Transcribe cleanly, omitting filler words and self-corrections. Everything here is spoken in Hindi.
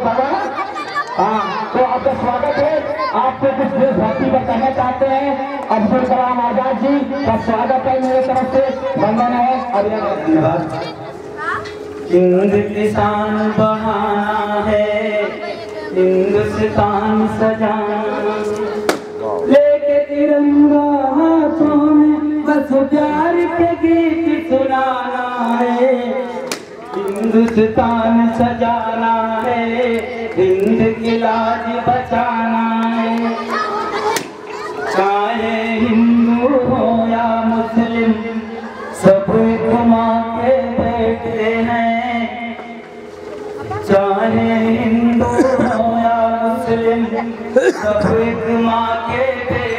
भगवान। हाँ, तो आपका स्वागत है। आपको कुछ देशभक्ति पर कहना चाहते हैं अब्दुल कलाम आजाद जी का स्वागत है मेरे तरफ से, वंदन है, अभिनंदन। हिंदुस्तान बढ़ाना है, हिंदुस्तान सजाना, लेके तिरंगा हाथों में बस प्यार के गीत सुनाना है। हिंदुस्तान सजाना है, हिंद की लाज बचाना है। चाहे हिंदू हो या मुस्लिम, सब एक माँ के बेटे हैं। चाहे हिंदू हो या मुस्लिम, सब एक माँ के बेटे